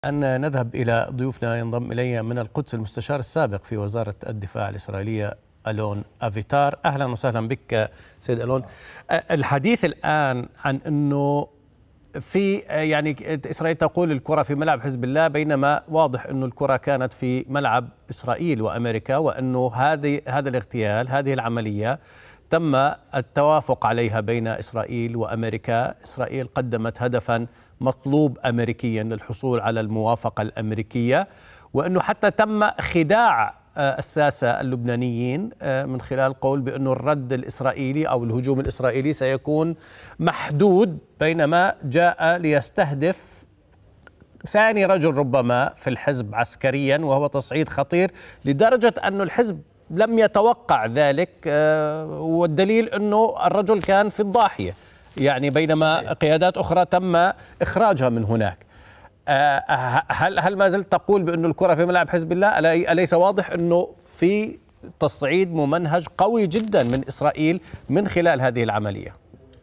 أن نذهب إلى ضيوفنا. ينضم إلي من القدس المستشار السابق في وزارة الدفاع الإسرائيلية ألون أفيتار. أهلا وسهلا بك سيد ألون. الحديث الآن عن أنه في إسرائيل تقول الكرة في ملعب حزب الله، بينما واضح أنه الكرة كانت في ملعب إسرائيل وأمريكا، وأنه هذا الاغتيال، هذه العملية تم التوافق عليها بين إسرائيل وأمريكا. إسرائيل قدمت هدفا مطلوب أمريكيا للحصول على الموافقة الأمريكية، وأنه حتى تم خداع الساسة اللبنانيين من خلال قول بأنه الرد الإسرائيلي أو الهجوم الإسرائيلي سيكون محدود، بينما جاء ليستهدف ثاني رجل ربما في الحزب عسكريا، وهو تصعيد خطير لدرجة أن الحزب لم يتوقع ذلك، والدليل أنه الرجل كان في الضاحية، يعني بينما قيادات أخرى تم إخراجها من هناك. هل ما زلت تقول بأن الكرة في ملعب حزب الله؟ أليس واضح أنه في تصعيد ممنهج قوي جدا من إسرائيل من خلال هذه العملية؟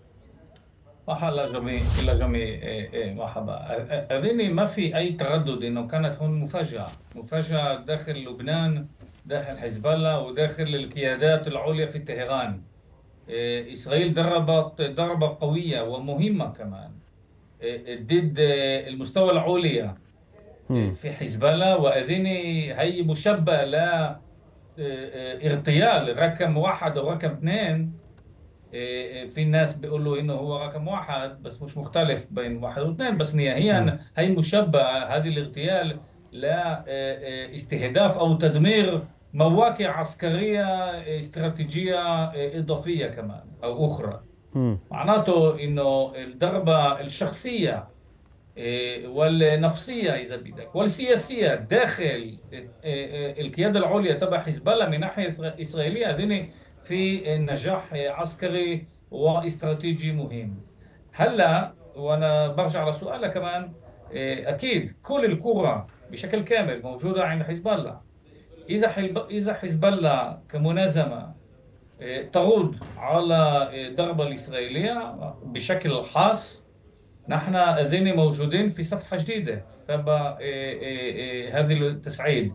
مرحبا. أظني ما في أي تردد أنه كانت هون مفاجأة داخل لبنان، داخل حزب الله وداخل القيادات العليا في طهران. إسرائيل ضربت ضربة قوية ومهمة كمان ضد المستوى العليا في حزب الله، وأظني هي مشبه لا اغتيال رقم واحد أو رقم اثنين. في ناس بيقولوا إنه هو رقم واحد بس مش مختلف بين واحد واثنين، بس نهائيا هي مشبه هذه الاغتيال لا استهداف أو تدمير مواقع عسكرية استراتيجية إضافية كمان أو أخرى. معناته إنه الضربة الشخصية والنفسية إذا بدك والسياسية داخل القيادة العليا تبع حزب الله من ناحية إسرائيلية، هذين في نجاح عسكري واستراتيجي مهم. هلا وأنا برجع على سؤالك كمان، أكيد كل الكرة بشكل كامل موجودة عند حزب الله. إذا حزب الله كمنظمة ترد على الضربة الإسرائيلية بشكل خاص، نحن أذن موجودين في صفحة جديدة تبع هذه التصعيد،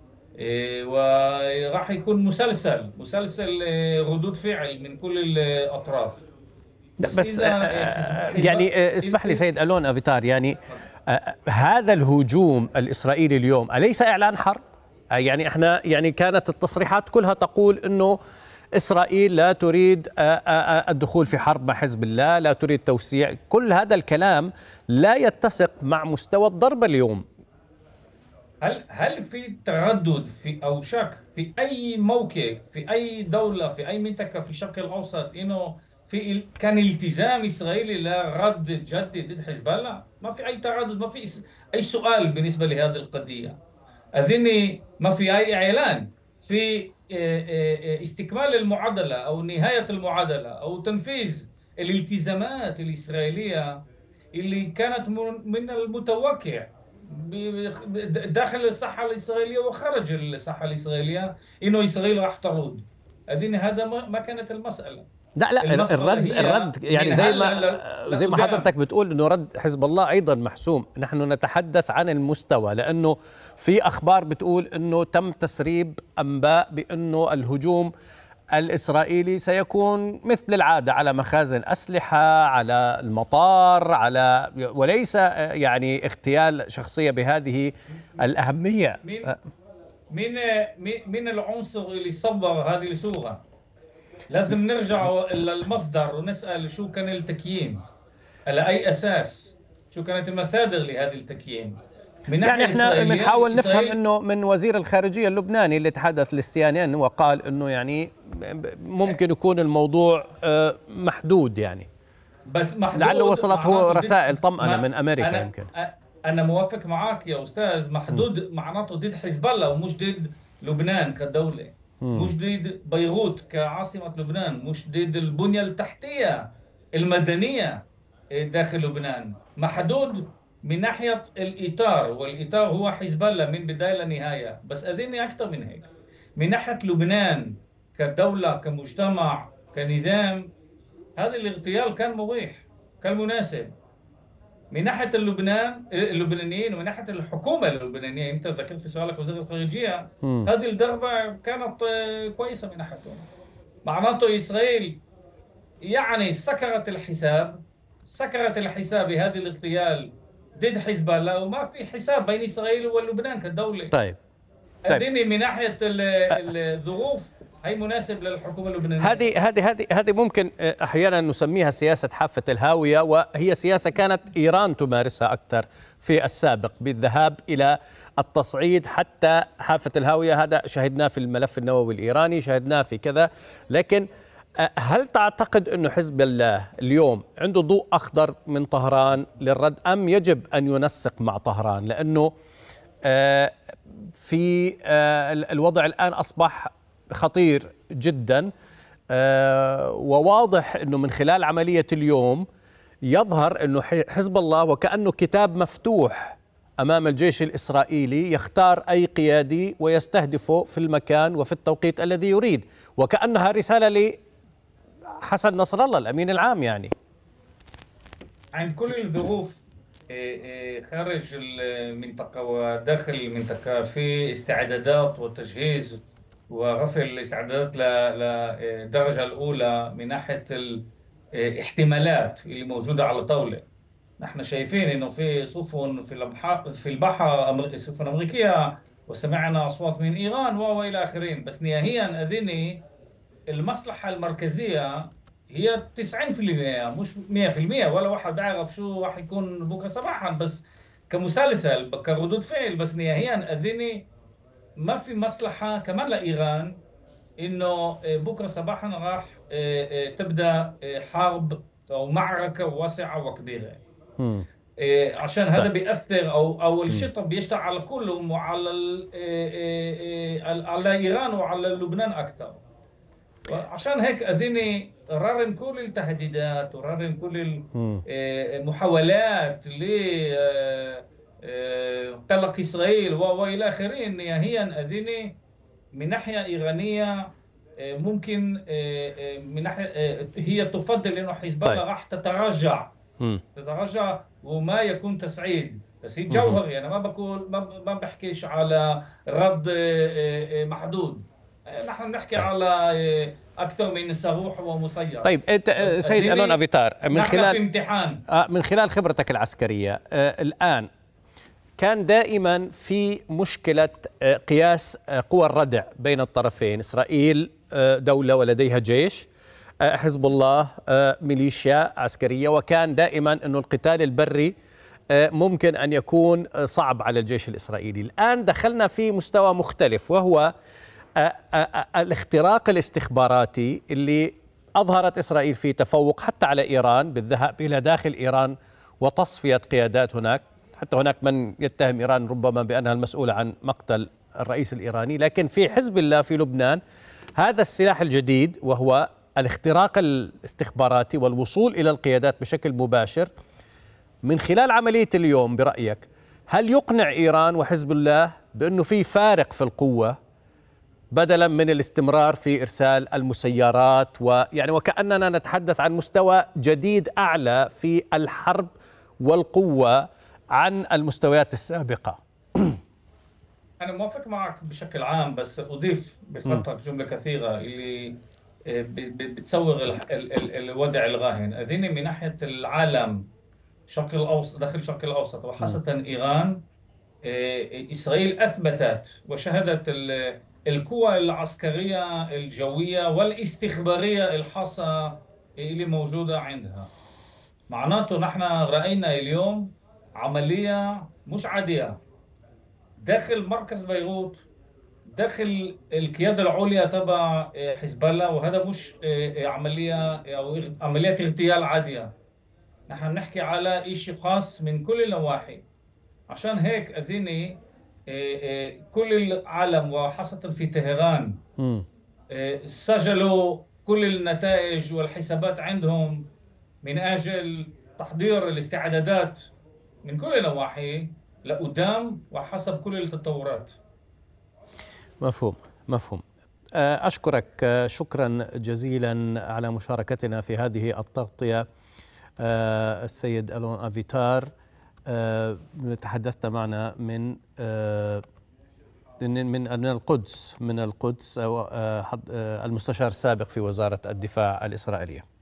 وراح يكون مسلسل ردود فعل من كل الأطراف. بس يعني اسمح لي سيد ألون أفيتار، يعني هذا الهجوم الإسرائيلي اليوم أليس إعلان حرب؟ يعني احنا يعني كانت التصريحات كلها تقول انه إسرائيل لا تريد الدخول في حرب مع حزب الله، لا تريد توسيع. كل هذا الكلام لا يتسق مع مستوى الضربة اليوم. هل في تردد في أو شك في أي موقع في أي دولة في أي منطقة في الشرق الأوسط إنه كان التزام إسرائيلي لرد جدي ضد حزب الله؟ ما في أي تردد، ما في أي سؤال بالنسبة لهذه القضية. أظني ما في أي إعلان في استكمال المعادلة أو نهاية المعادلة أو تنفيذ الالتزامات الإسرائيلية اللي كانت من المتوقع داخل الصحة الإسرائيلية وخارج الصحة الإسرائيلية إنه إسرائيل راح ترد. أظن هذا ما كانت المسألة. لا الرد يعني زي ما حضرتك بتقول انه رد حزب الله ايضا محسوم. نحن نتحدث عن المستوى، لانه في اخبار بتقول انه تم تسريب انباء بانه الهجوم الاسرائيلي سيكون مثل العاده على مخازن اسلحه، على المطار، وليس يعني اغتيال شخصيه بهذه الاهميه. من العنصر اللي صور هذه الصوره؟ لازم نرجع للمصدر ونسأل شو كان التكييم، على أي أساس، شو كانت المصادر لهذا التكييم. يعني احنا بنحاول نفهم انه من وزير الخارجية اللبناني اللي تحدث للCNN وقال انه يعني ممكن يكون الموضوع محدود، يعني بس محدود، لعله وصلته رسائل طمأنة من أمريكا. يمكن أنا موافق معك يا أستاذ. محدود معناته ضد حزب الله ومش ضد لبنان كدولة، مش ضد بيروت كعاصمة لبنان، مش ضد البنية التحتية المدنية داخل لبنان. محدود من ناحية الإطار، والإطار هو حزب الله من بداية لنهاية. بس أذني أكثر من هيك، من ناحية لبنان كدولة كمجتمع كنظام، هذا الاغتيال كان مريح، كان مناسب. من ناحيه اللبنانيين ومن ناحيه الحكومه اللبنانيه. انت ذكرت في سؤالك وزير الخارجيه، مم. هذه الضربه كانت كويسه من ناحيتهم. معناته اسرائيل يعني سكرت الحساب بهذه الاغتيال ضد حزب الله، وما في حساب بين اسرائيل ولبنان كدوله. طيب. طيب. أذني من ناحيه الظروف هي مناسب للحكومه اللبنانيه. هذه ممكن احيانا نسميها سياسه حافه الهاويه، وهي سياسه كانت ايران تمارسها اكثر في السابق بالذهاب الى التصعيد حتى حافه الهاويه. هذا شاهدناه في الملف النووي الايراني، شاهدناه في كذا. لكن هل تعتقد انه حزب الله اليوم عنده ضوء اخضر من طهران للرد، ام يجب ان ينسق مع طهران؟ لانه في الوضع الان اصبح خطير جدا، وواضح انه من خلال عمليه اليوم يظهر انه حزب الله وكانه كتاب مفتوح امام الجيش الاسرائيلي، يختار اي قيادي ويستهدفه في المكان وفي التوقيت الذي يريد، وكانها رساله لحسن نصر الله الامين العام. يعني عند كل الظروف خارج المنطقة وداخل المنطقة في استعدادات وتجهيز ورفع الاستعدادات للدرجة الأولى من ناحية الاحتمالات اللي موجودة على الطاولة. نحن شايفين إنه في سفن في البحر سفن أمريكية، وسمعنا أصوات من إيران وإلى آخره. بس نهائيا أذني المصلحة المركزية هي 90%، مش 100%. ولا واحد بيعرف شو راح يكون بكره صباحا، بس كمسلسل كردود فعل. بس نهائيا اذني ما في مصلحه كمان لايران انه بكره صباحا راح تبدا حرب او معركه واسعه وكبيره. عشان هذا بيأثر او الشطر بيشتغل على كلهم، وعلى على ايران وعلى لبنان اكثر. عشان هيك أذني رغم كل التهديدات ورغم كل المحاولات لقلق إسرائيل وإلى آخره، نهائيا أذني من ناحية إيرانية ممكن من ناحية هي تفضل إنه حزب الله راح تتراجع وما يكون تسعيد. بس هي جوهري، يعني ما بقول ما بحكيش على رد محدود. نحن نحكي على أكثر من صاروخ ومسير. طيب أنت سيد ألون أفيتار، من خلال خبرتك العسكرية الآن، كان دائما في مشكلة قياس قوى الردع بين الطرفين. إسرائيل دولة ولديها جيش، حزب الله ميليشيا عسكرية، وكان دائما أنه القتال البري ممكن أن يكون صعب على الجيش الإسرائيلي. الآن دخلنا في مستوى مختلف، وهو الاختراق الاستخباراتي اللي أظهرت إسرائيل فيه تفوق حتى على إيران بالذهاب إلى داخل إيران وتصفية قيادات هناك. حتى هناك من يتهم إيران ربما بأنها المسؤولة عن مقتل الرئيس الإيراني. لكن في حزب الله في لبنان هذا السلاح الجديد، وهو الاختراق الاستخباراتي والوصول إلى القيادات بشكل مباشر. من خلال عملية اليوم برأيك، هل يقنع إيران وحزب الله بأنه في فارق في القوة بدلا من الاستمرار في إرسال المسيرات، ويعني وكأننا نتحدث عن مستوى جديد أعلى في الحرب والقوة عن المستويات السابقة؟ أنا موافق معك بشكل عام، بس أضيف بفترة جملة كثيرة اللي بتصور الوضع الراهن. أذني من ناحية العالم الشرق الأوسط، داخل الشرق الأوسط وخاصة إيران، إسرائيل أثبتت وشهدت القوى العسكرية الجوية والاستخبارية الخاصة اللي موجودة عندها. معناته نحن رأينا اليوم عملية مش عادية داخل مركز بيروت، داخل القيادة العليا تبع حزب الله، وهذا مش عملية أو عملية اغتيال عادية. نحن بنحكي على إشي خاص من كل النواحي. عشان هيك أذني كل العالم وخاصة في طهران سجلوا كل النتائج والحسابات عندهم من أجل تحضير الاستعدادات من كل النواحي لقدام وحسب كل التطورات. مفهوم. أشكرك شكرا جزيلا على مشاركتنا في هذه التغطية السيد ألون أفيتار. تحدثت معنا من القدس المستشار السابق في وزارة الدفاع الإسرائيلية.